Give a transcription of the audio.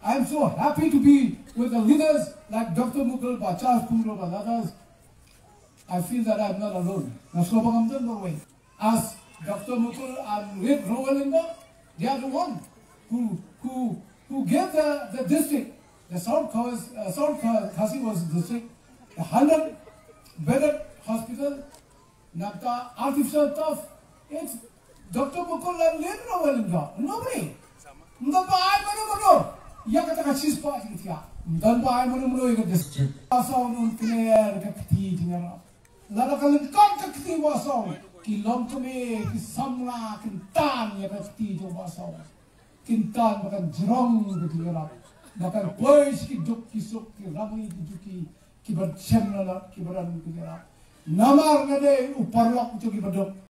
I'm so happy to be with the leaders like Dr. Mukul, Charles Puro, and others. I feel that I'm not alone. As Dr. Mukul and Rick Rowalinga, they are the one who gave the district, the South Cajee was district, a 100-bedded hospital, not the artificial turf. It's Dr. Mukul and Rick Rowalinga. Nobody. Kilom kami, kisamla, kintan ya kati jo basaw, kintan makan jerong gitu ya, makan boys kiduk kisuk kiramui kijuki kibar cemna kibaran gitu ya, namar ngade uparlok itu kibadok.